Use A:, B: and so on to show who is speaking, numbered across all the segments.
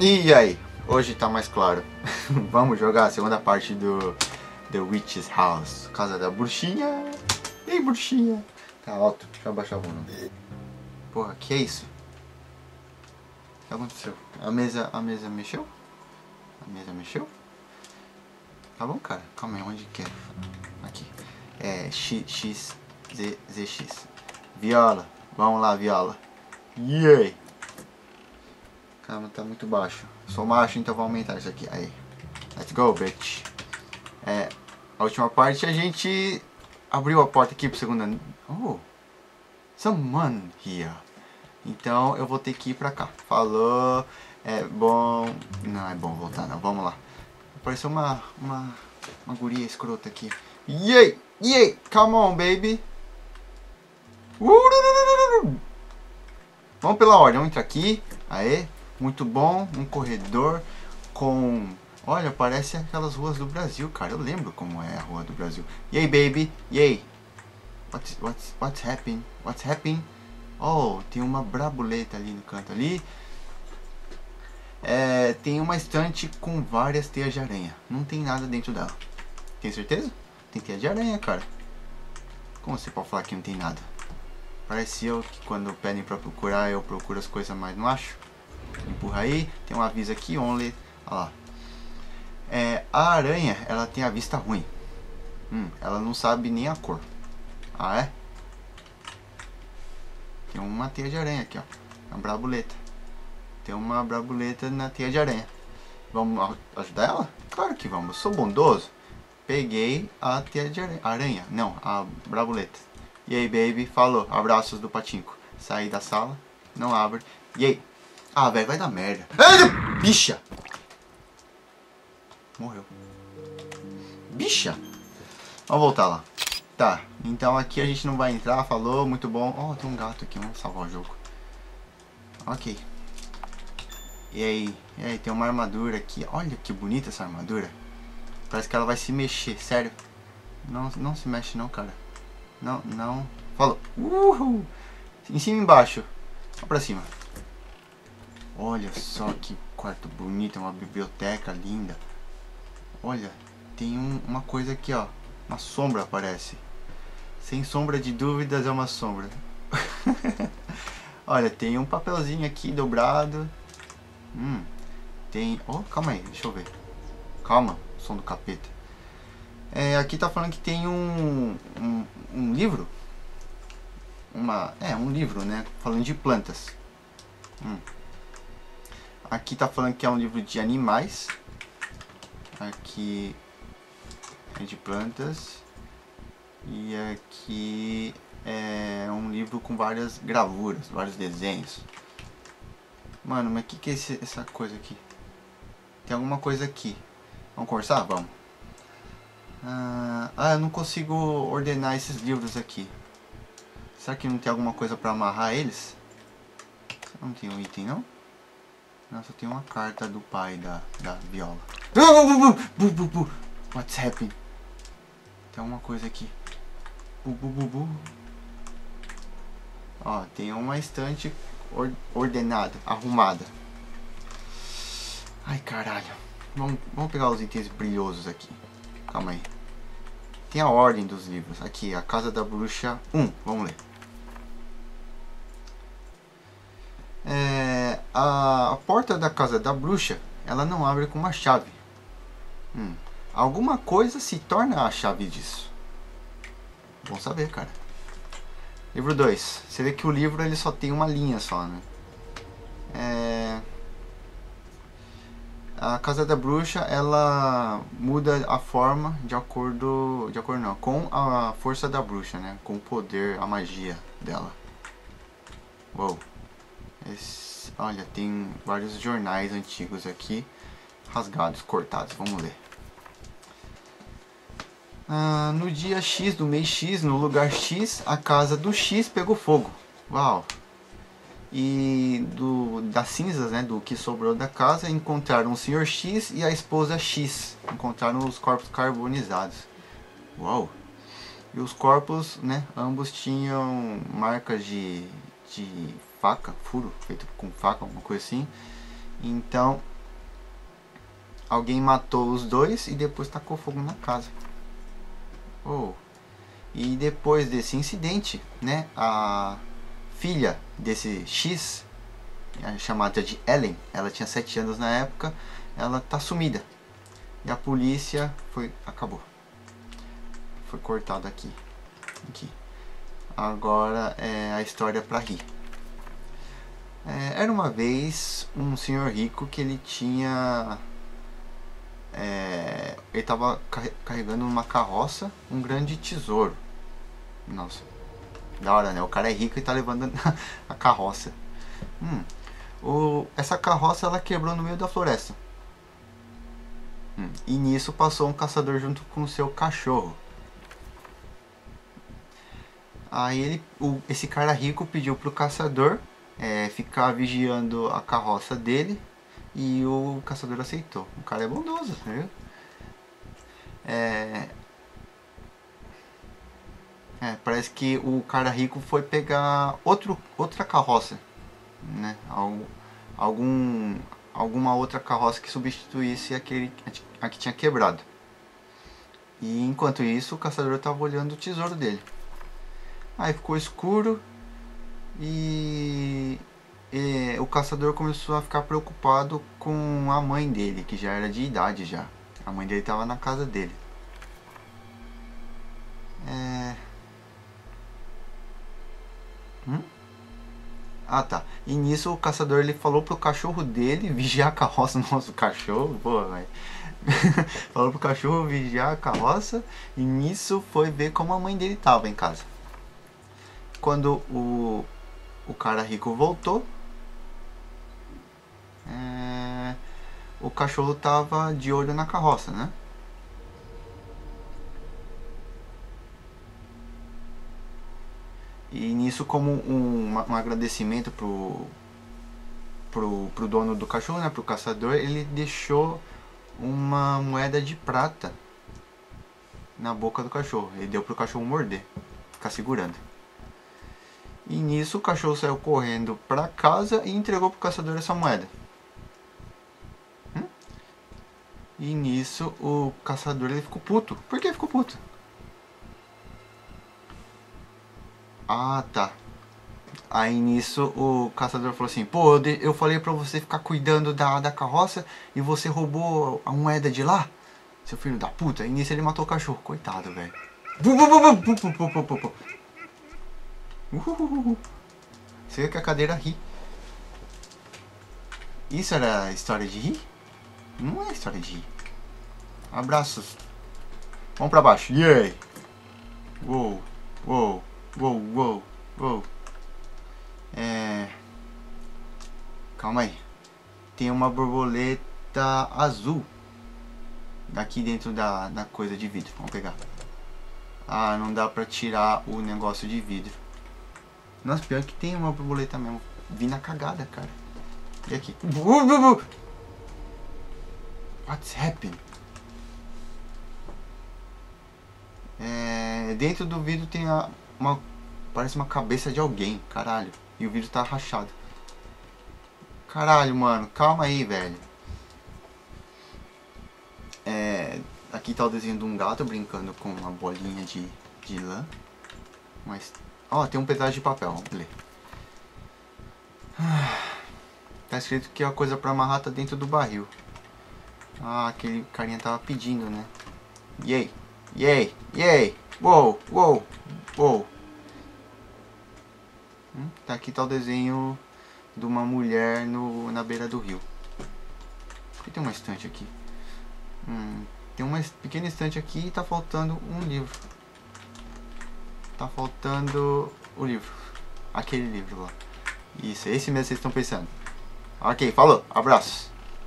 A: E aí? Hoje tá mais claro. Vamos jogar a segunda parte do The Witch's House, Casa da Bruxinha. Ei, bruxinha. Tá alto, deixa eu abaixar o volume. Porra, que é isso? O que aconteceu? A mesa mexeu? A mesa mexeu? Tá bom, cara. Calma aí, onde que é? Aqui. É ZX. Viola. Vamos lá, viola. Yay! Calma, tá muito baixo. Sou macho, então vou aumentar isso aqui. Aí. Let's go, bitch. A última parte a gente abriu a porta aqui pro segundo. Oh! Someone here. Então eu vou ter que ir pra cá. Falou. É bom. Não é bom voltar, não. Vamos lá. Apareceu uma guria escrota aqui. Yay! Yay! Come on, baby! Vamos pela ordem. Vamos entrar aqui. Aê. Muito bom. Um corredor com... Olha, parece aquelas ruas do Brasil, cara. Eu lembro como é a rua do Brasil. Yay, baby! Yay! What's happening? What's happening? Oh, tem uma brabuleta ali no canto ali. Tem uma estante com várias teias de aranha. Não tem nada dentro dela. Tem certeza? Tem teia de aranha, cara. Como você pode falar que não tem nada? Parece eu que quando pedem pra procurar, eu procuro as coisas, mas não acho. Empurra aí. Tem um aviso aqui, only. Olha lá. A aranha, ela tem a vista ruim. Ela não sabe nem a cor. Ah, é? Tem uma teia de aranha aqui, ó. Uma brabuleta. Tem uma brabuleta na teia de aranha. Vamos ajudar ela? Claro que vamos. Eu sou bondoso. Peguei a teia de aranha. Não, a brabuleta. E aí, baby? Falou. Abraços do Patinco. Saí da sala. Não abre. E aí? Ah, velho, vai dar merda. Ai, bicha! Morreu. Bicha! Vamos voltar lá. Tá, então aqui a gente não vai entrar. Falou, muito bom. Oh, tem um gato aqui. Vamos salvar o jogo. Ok. E aí, tem uma armadura aqui. Olha que bonita essa armadura. Parece que ela vai se mexer, sério. Não se mexe não, cara. Não. Falou. Uhul. Em cima e embaixo. Vamos pra cima. Olha só que quarto bonito. Uma biblioteca linda. Olha, tem uma coisa aqui, ó. Uma sombra aparece. Sem sombra de dúvidas é uma sombra. Olha, tem um papelzinho aqui dobrado. Tem... Oh, calma aí, deixa eu ver. Calma, som do capeta. Aqui tá falando que tem um livro. Um livro, né? Falando de plantas. Aqui tá falando que é um livro de animais. Aqui é de plantas. E aqui é um livro com várias gravuras, vários desenhos. Mano, mas que é essa coisa aqui? Tem alguma coisa aqui. Vamos conversar? Vamos. Eu não consigo ordenar esses livros aqui. Será que não tem alguma coisa pra amarrar eles? Não tem um item, não? Não, só tem uma carta do pai da Viola. What's happening? Tem alguma coisa aqui. Ó, tem uma estante ordenada, arrumada. Ai, caralho. Vamos pegar os itens brilhosos aqui. Calma aí. Tem a ordem dos livros. Aqui, a Casa da Bruxa 1. Vamos ler. A porta da Casa da Bruxa, ela não abre com uma chave. Alguma coisa se torna a chave disso. Bom saber, cara. Livro 2. Você vê que o livro ele só tem uma linha só, né? A Casa da Bruxa, ela muda a forma de acordo não, com a força da bruxa, né? Com o poder, a magia dela. Uou. Olha, tem vários jornais antigos aqui, rasgados, cortados. Vamos ler. No dia X do mês X, no lugar X, a casa do X pegou fogo. Uau! E das cinzas, né, do que sobrou da casa, encontraram o Sr. X e a esposa X. Encontraram os corpos carbonizados. Uau! E os corpos, né, ambos tinham marcas de faca, furo, feito com faca, alguma coisa assim. Então, alguém matou os dois e depois tacou fogo na casa. Oh. E depois desse incidente, né, a filha desse X, chamada de Ellen, ela tinha 7 anos na época, ela tá sumida. E a polícia acabou. Foi cortado aqui. Agora é a história pra rir. Era uma vez um senhor rico que ele tinha... ele estava carregando numa carroça um grande tesouro. Nossa, da hora, né? O cara é rico e tá levando a carroça. Essa carroça ela quebrou no meio da floresta. E nisso passou um caçador junto com o seu cachorro. Aí esse cara rico pediu pro caçador ficar vigiando a carroça dele. E o caçador aceitou. O cara é bondoso, viu? Parece que o cara rico foi pegar outra carroça, né? Alguma outra carroça que substituísse a que tinha quebrado. E enquanto isso, o caçador estava olhando o tesouro dele. Aí ficou escuro e o caçador começou a ficar preocupado com a mãe dele, que já era de idade já. A mãe dele estava na casa dele. Ah, tá. E nisso o caçador ele falou pro cachorro dele vigiar a carroça. Nossa, o cachorro, pô, velho. Falou pro cachorro vigiar a carroça. E nisso foi ver como a mãe dele tava em casa. Quando o cara rico voltou, o cachorro tava de olho na carroça, né? E nisso, como um agradecimento pro dono do cachorro, né, pro caçador, ele deixou uma moeda de prata na boca do cachorro. Ele deu pro cachorro morder, ficar segurando. E nisso o cachorro saiu correndo pra casa e entregou pro caçador essa moeda. E nisso o caçador ele ficou puto. Por que ficou puto? Ah, tá. Aí nisso o caçador falou assim: pô, eu falei pra você ficar cuidando da carroça e você roubou a moeda de lá? Seu filho da puta. E nisso ele matou o cachorro. Coitado, velho. Você vê que a cadeira ri. Isso era história de rir? Não é história de rir. Abraços. Vamos pra baixo. Yay! Uou, uou, uou, uou, uou. Calma aí. Tem uma borboleta azul aqui dentro da coisa de vidro. Vamos pegar. Ah, não dá pra tirar o negócio de vidro. Nossa, pior que tem uma borboleta mesmo. Vi na cagada, cara. E aqui. What's happened? Dentro do vidro tem parece uma cabeça de alguém, caralho. E o vidro tá rachado. Caralho, mano. Calma aí, velho. Aqui tá o desenho de um gato brincando com uma bolinha de lã. Mas... ó, tem um pedaço de papel. Vamos ler. Tá escrito que a coisa pra amarrar tá dentro do barril. Ah, aquele carinha tava pedindo, né? Yay! Yay! Yay! Uou! Uou! Uou! Tá aqui tá o desenho de uma mulher na beira do rio. Por que tem uma estante aqui? Tem uma pequena estante aqui e tá faltando um livro. Tá faltando o livro. Aquele livro lá. Isso, esse mesmo que vocês estão pensando. Ok, falou, abraço.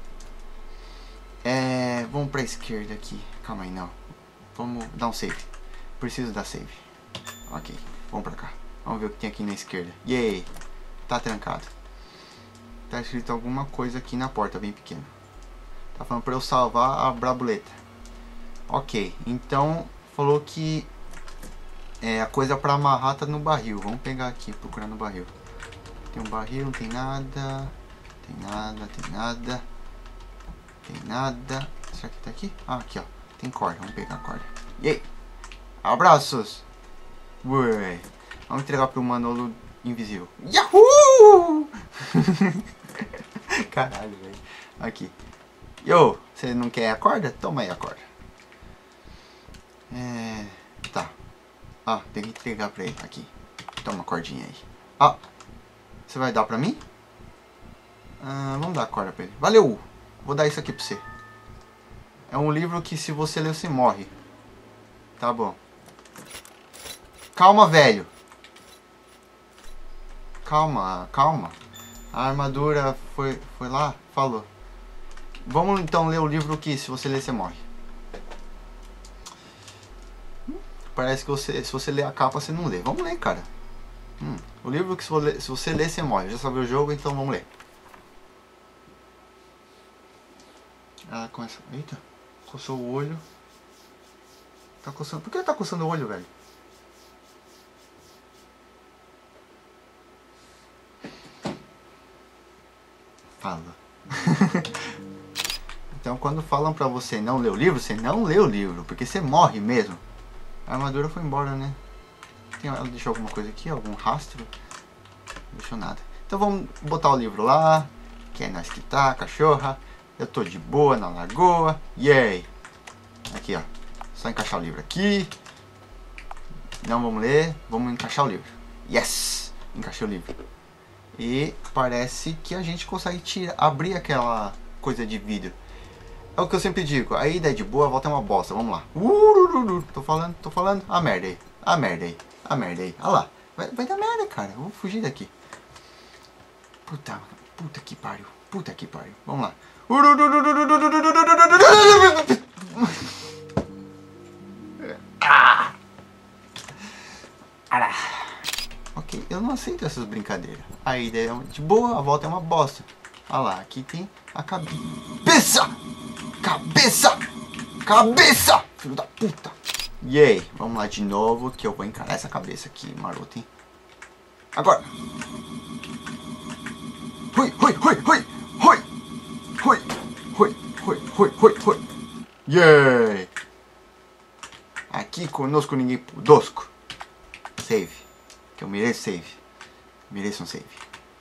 A: Vamos pra esquerda aqui. Calma aí, não. Vamos dar um save. Preciso dar save. Ok, vamos pra cá. Vamos ver o que tem aqui na esquerda. Yay! Tá trancado. Tá escrito alguma coisa aqui na porta, bem pequena. Tá falando pra eu salvar a Brabuleta. Ok, então falou que a coisa pra amarrar tá no barril. Vamos pegar aqui, procurar no barril. Tem um barril, não tem nada. Tem nada, tem nada. Tem nada. Será que tá aqui? Ah, aqui, ó. Tem corda. Vamos pegar a corda. E aí? Abraços! Ué. Vamos entregar pro Manolo invisível. Yahoo! Caralho, velho. Aqui. Yo, você não quer a corda? Toma aí a corda. Tá. Ah, tem que entregar pra ele. Aqui. Toma a cordinha aí. Ah, você vai dar pra mim? Vamos dar a corda pra ele. Valeu! Vou dar isso aqui pra você. É um livro que se você ler, você morre. Tá bom. Calma, velho. Calma, calma. A armadura foi lá? Falou. Vamos então ler o livro que se você ler, você morre. Parece que se você ler a capa, você não lê. Vamos ler, cara. O livro que se você ler, você morre. Eu já sabia o jogo, então vamos ler. Ah, começa. Eita. Coçou o olho. Tá coçando. Por que ele tá coçando o olho, velho? Fala. Então quando falam pra você não ler o livro, você não lê o livro. Porque você morre mesmo. A armadura foi embora, né? Ela deixou alguma coisa aqui? Algum rastro? Não deixou nada. Então vamos botar o livro lá. Que é nós que tá, cachorra. Eu tô de boa na lagoa. Yay! Aqui, ó. Só encaixar o livro aqui. Não vamos ler. Vamos encaixar o livro. Yes! Encaixei o livro. E parece que a gente consegue abrir aquela coisa de vidro. É o que eu sempre digo. A ida é de boa, a volta é uma bosta. Vamos lá. Tô falando. A merda aí. A merda aí. A merda aí. Olha lá. Vai dar merda, cara. Eu vou fugir daqui. Puta que pariu. Puta que pariu. Vamos lá. Ok, eu não aceito essas brincadeiras. A ida é de boa, a volta é uma bosta. Olha lá, aqui tem a cabeça! Cabeça! Filho da puta! E aí, vamos lá de novo, que eu vou encarar essa cabeça aqui, maroto, hein? Agora! Hui! Yay! Aqui conosco ninguém podosco. Save. Que eu mereço save. Mereço um save.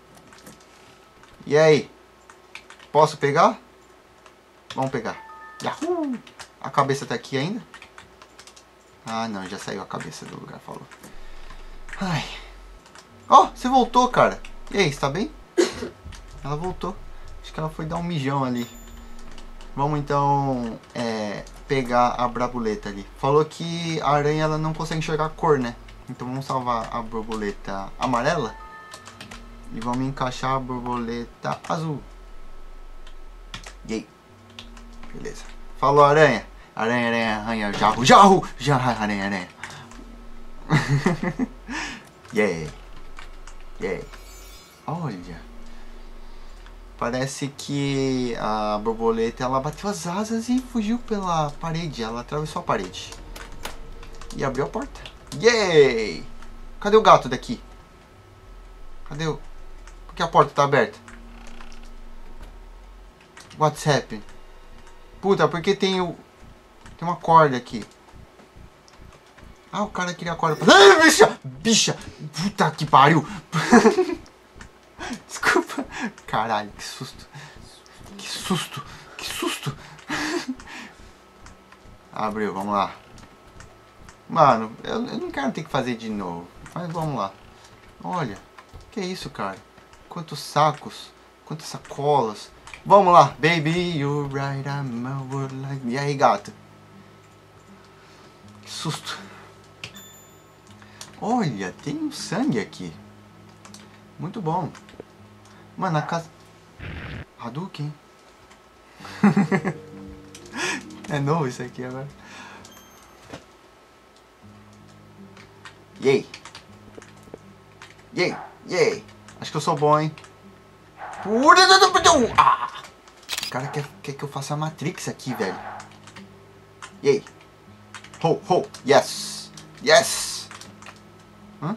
A: E aí? Posso pegar? Vamos pegar. Yahoo! A cabeça tá aqui ainda? Ah, não. Já saiu a cabeça do lugar, falou. Ai. Ó, você voltou, cara. E aí, você tá bem? Ela voltou. Acho que ela foi dar um mijão ali. Vamos então pegar a borboleta ali. Falou que a aranha ela não consegue enxergar a cor, né? Então vamos salvar a borboleta amarela. E vamos encaixar a borboleta azul. E aí? Beleza. Falou, aranha. Aranha. Jarro. Aranha. Yeah. Olha. Parece que a borboleta ela bateu as asas e fugiu pela parede. Ela atravessou a parede. E abriu a porta. Yay! Cadê o gato daqui? Cadê o... Por que a porta tá aberta? What's happened? Puta, porque tem o... Tem uma corda aqui. Ah, o cara queria a corda pra... Ah, bicha! Puta que pariu! Desculpa. Caralho, que susto. Que susto. Abriu, vamos lá. Mano, eu não quero ter que fazer de novo. Mas vamos lá. Olha. Que isso, cara? Quantos sacos. Quantas sacolas. Vamos lá. Baby, you're right, I'm over like... E aí, gato? Que susto. Olha, tem um sangue aqui. Muito bom. Mano, a casa... Hadouken? É novo isso aqui agora. Yay! Acho que eu sou bom, hein? Ah! O cara quer que eu faça a Matrix aqui, velho. Yay! Ho! Yes! Hã?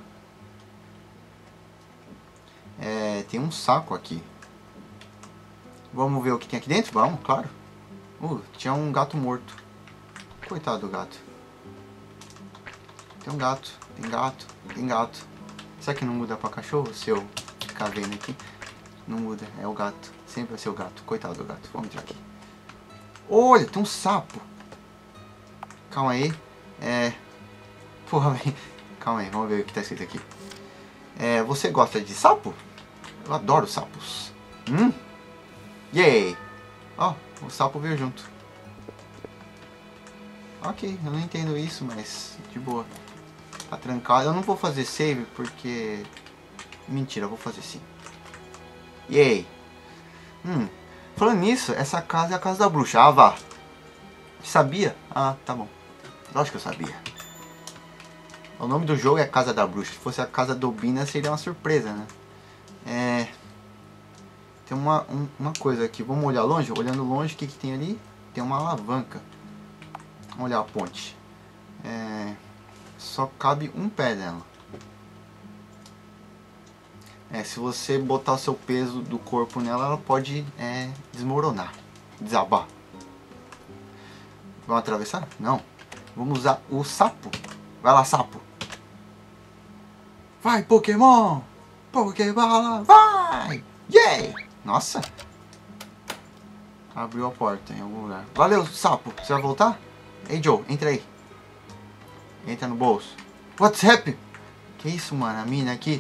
A: Tem um saco aqui. Vamos ver o que tem aqui dentro? Vamos, claro. Tinha um gato morto. Coitado do gato. Tem um gato, tem gato, tem gato. Será que não muda pra cachorro? Se eu ficar vendo aqui. Não muda, é o gato. Sempre vai ser o gato. Coitado do gato. Vamos entrar aqui. Olha, tem um sapo. Calma aí. Porra, velho. Calma aí, vamos ver o que tá escrito aqui. Você gosta de sapo? Eu adoro sapos. Yay! Ó, o sapo veio junto. Ok, eu não entendo isso, mas de boa. Tá trancado. Eu não vou fazer save porque... Mentira, eu vou fazer sim. Yay! Falando nisso, essa casa é a casa da bruxa. Ah, vá. Sabia? Ah, tá bom. Lógico que eu sabia. O nome do jogo é Casa da Bruxa. Se fosse a Casa do Bina, seria uma surpresa, né? Tem uma coisa aqui. Vamos olhar longe? Olhando longe, o que tem ali? Tem uma alavanca. Vamos olhar a ponte. Só cabe um pé nela. Se você botar o seu peso do corpo nela, ela pode desmoronar. Desabar. Vamos atravessar? Não. Vamos usar o sapo. Vai lá, sapo. Vai, Pokémon! Pokébola, vai! Yay! Nossa! Abriu a porta em algum lugar. Valeu, sapo. Você vai voltar? Ei, Joe, entra aí. Entra no bolso. What's happening? Que isso, mano? A mina aqui.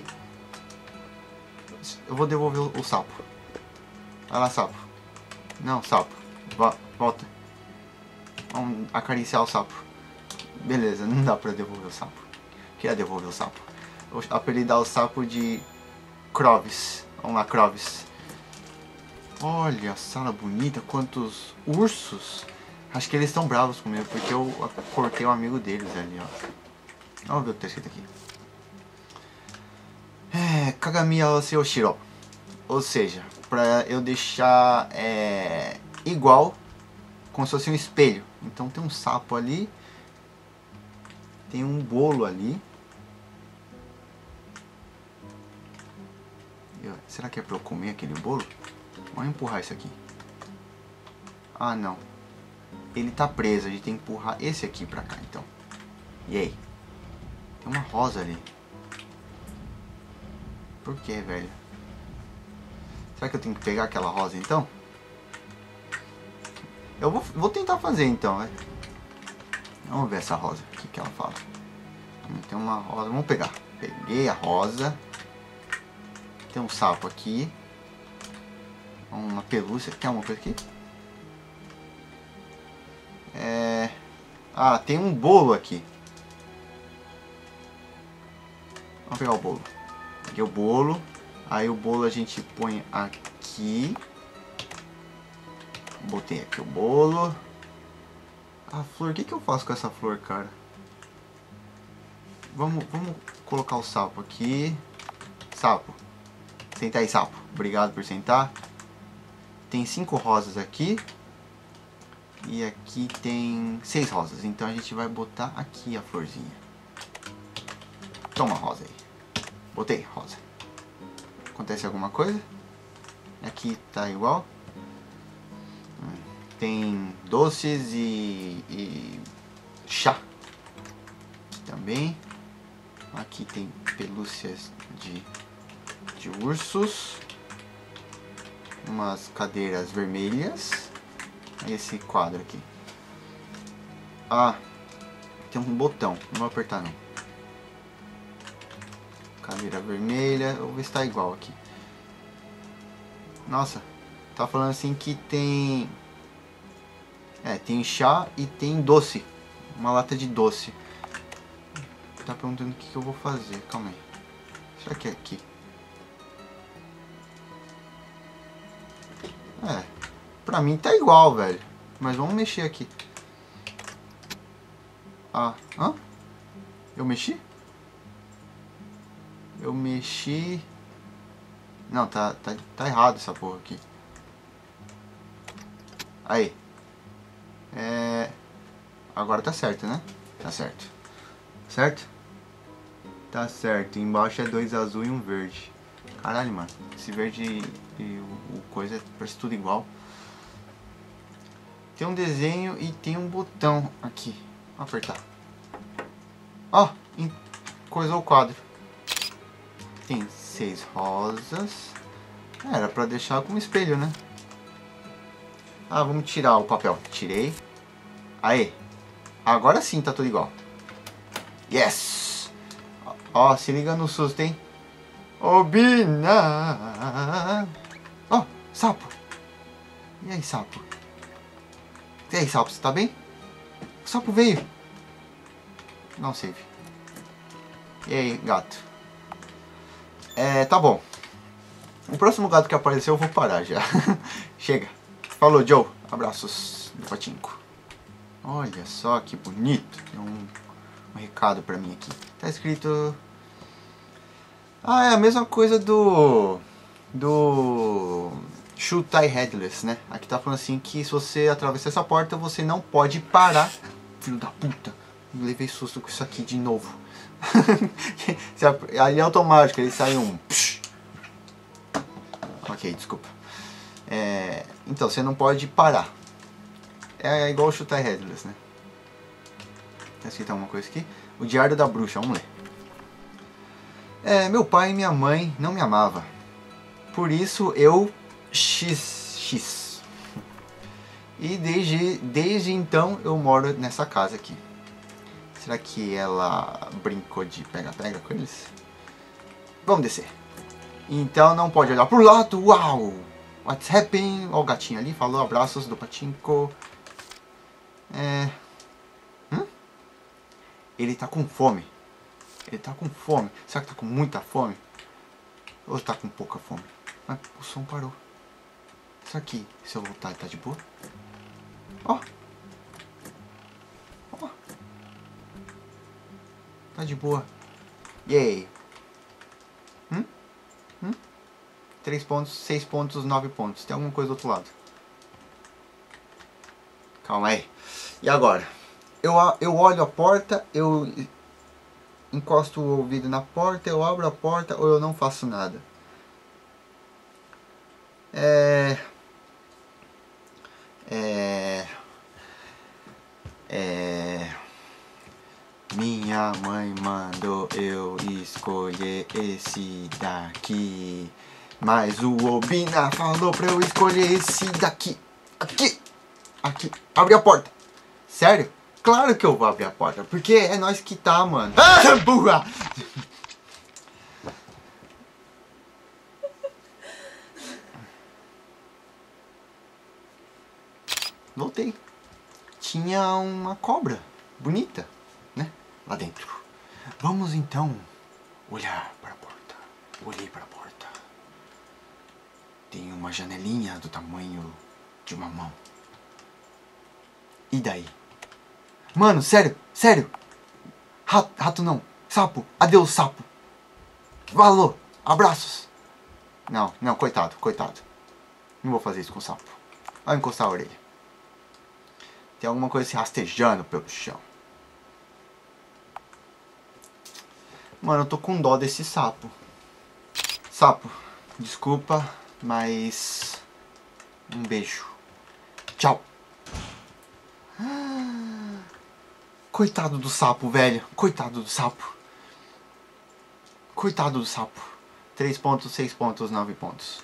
A: Eu vou devolver o sapo. Vai lá, sapo. Não, sapo. Volta. Vamos acariciar o sapo. Beleza, não dá pra devolver o sapo. Queria devolver o sapo. Vou apelidar o sapo de Crovis. Vamos lá, Crovis. Olha a sala bonita. Quantos ursos. Acho que eles estão bravos comigo porque eu cortei um amigo deles ali, ó. Vamos ver o que tá escrito aqui. Kagamiya Seoshiro. Ou seja, pra eu deixar igual, como se fosse um espelho. Então tem um sapo ali. Tem um bolo ali. Será que é pra eu comer aquele bolo? Vamos empurrar isso aqui. Ah, não. Ele tá preso. A gente tem que empurrar esse aqui pra cá, então. E aí? Tem uma rosa ali. Por que, velho? Será que eu tenho que pegar aquela rosa, então? Eu vou tentar fazer, então, né? Vamos ver essa rosa. O que ela fala? Tem uma rosa. Vamos pegar. Peguei a rosa. Tem um sapo aqui. Uma pelúcia. Tem alguma coisa aqui? Ah, tem um bolo aqui. Vamos pegar o bolo. Peguei o bolo. Aí o bolo a gente põe aqui. Botei aqui o bolo. A flor, o que eu faço com essa flor, cara? Vamos colocar o sapo aqui. Sapo. Senta aí, sapo. Obrigado por sentar. Tem 5 rosas aqui. E aqui tem 6 rosas. Então a gente vai botar aqui a florzinha. Toma rosa aí. Botei rosa. Acontece alguma coisa? Aqui tá igual. Tem doces e chá. Aqui também. Aqui tem pelúcias de ursos. Umas cadeiras vermelhas. Esse quadro aqui. Ah, tem um botão. Não vou apertar não. Cadeira vermelha. Vou ver se tá igual aqui. Nossa, tá falando assim que tem... tem chá e tem doce. Uma lata de doce. Tá perguntando o que eu vou fazer. Calma aí. Será que é aqui? Pra mim tá igual, velho. Mas vamos mexer aqui. Ah, hã? Eu mexi? Eu mexi... Não, tá errado essa porra aqui. Aí. Agora tá certo, né? Tá certo. Certo? Tá certo. Embaixo é 2 azul e um verde. Caralho, mano. Esse verde e o coisa parece tudo igual. Tem um desenho e tem um botão aqui. Vou apertar. Ó, coisou o quadro. Tem 6 rosas. Era pra deixar como espelho, né? Ah, vamos tirar o papel. Tirei. Aê. Agora sim tá tudo igual. Yes! Ó, se liga no susto, hein? Obina! Ó, sapo. E aí, sapo? E aí, sapo, você tá bem? O sapo veio. Não save. E aí, gato? Tá bom. O próximo gato que apareceu eu vou parar já. Chega. Falou, Joe. Abraços do Patinco. Olha só que bonito. Tem um recado pra mim aqui. Tá escrito... Ah, é a mesma coisa do Should Tie Headless, né? Aqui tá falando assim que se você atravessar essa porta, você não pode parar. Filho da puta. Levei susto com isso aqui de novo. Ali é automático, ele sai um... Ok, desculpa. Então, você não pode parar. É igual o Should Tie Headless, né? Tá escrito alguma coisa aqui? O Diário da Bruxa, vamos ler. Meu pai e minha mãe não me amavam. Por isso eu... XX. E desde então eu moro nessa casa aqui. Será que ela brincou de pega-pega com eles? Vamos descer. Então não pode olhar pro lado. Uau! What's happening? Ó o gatinho ali. Falou, abraços do Patinco. Ele tá com fome. Ele tá com fome. Será que tá com muita fome? Ou tá com pouca fome? Ah, o som parou. Será que se eu voltar ele tá de boa? Ó. Ó. Tá de boa. Yay. 3 pontos, 6 pontos, 9 pontos. Tem alguma coisa do outro lado. Calma aí. E agora? Eu olho a porta, eu encosto o ouvido na porta, eu abro a porta ou eu não faço nada. Minha mãe mandou eu escolher esse daqui. Mas o Obina falou pra eu escolher esse daqui. Aqui. Aqui. Abre a porta. Sério? Claro que eu vou abrir a porta. Porque é nós que tá, mano. Ah, burra! Voltei. Tinha uma cobra. Bonita. Né? Lá dentro. Vamos então olhar para a porta. Olhei para a porta. Tem uma janelinha do tamanho de uma mão. E daí? Mano, sério, sério. Rato não. Sapo. Adeus, sapo. Falou. Abraços. Não, coitado. Não vou fazer isso com o sapo. Vai encostar a orelha. Tem alguma coisa se rastejando pelo chão. Mano, eu tô com dó desse sapo. Sapo, desculpa, mas... Um beijo. Tchau. Coitado do sapo, velho. Coitado do sapo. Coitado do sapo. 3 pontos, 6 pontos, 9 pontos.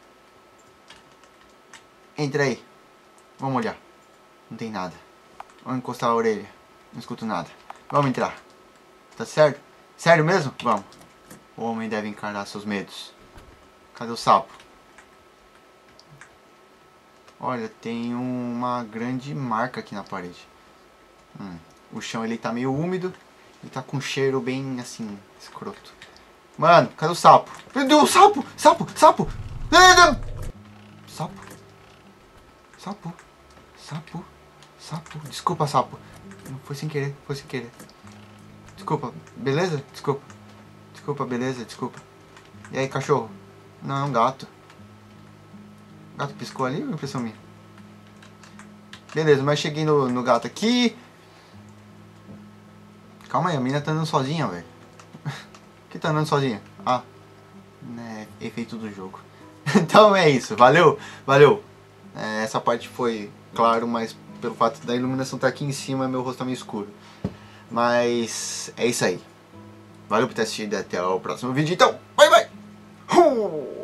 A: Entra aí. Vamos olhar. Não tem nada. Vamos encostar a orelha. Não escuto nada. Vamos entrar. Tá certo? Sério mesmo? Vamos. O homem deve encarar seus medos. Cadê o sapo? Olha, tem uma grande marca aqui na parede. O chão ele tá meio úmido. Ele tá com um cheiro bem assim, escroto. Mano, cadê o sapo? Meu Deus, sapo! Sapo! Sapo! Sapo! Sapo! Sapo! Sapo! Desculpa, sapo. Foi sem querer, foi sem querer. Desculpa, beleza? Desculpa. Desculpa, beleza? Desculpa. E aí, cachorro? Não, é um gato. O gato piscou ali ou é impressão minha? Beleza, mas cheguei no gato aqui. Calma aí, a menina tá andando sozinha, velho. Por que tá andando sozinha? Ah, é efeito do jogo. Então é isso, valeu, valeu. Essa parte foi claro, mas pelo fato da iluminação estar aqui em cima, meu rosto tá meio escuro. Mas é isso aí. Valeu por ter assistido e até o próximo vídeo. Então, bye bye!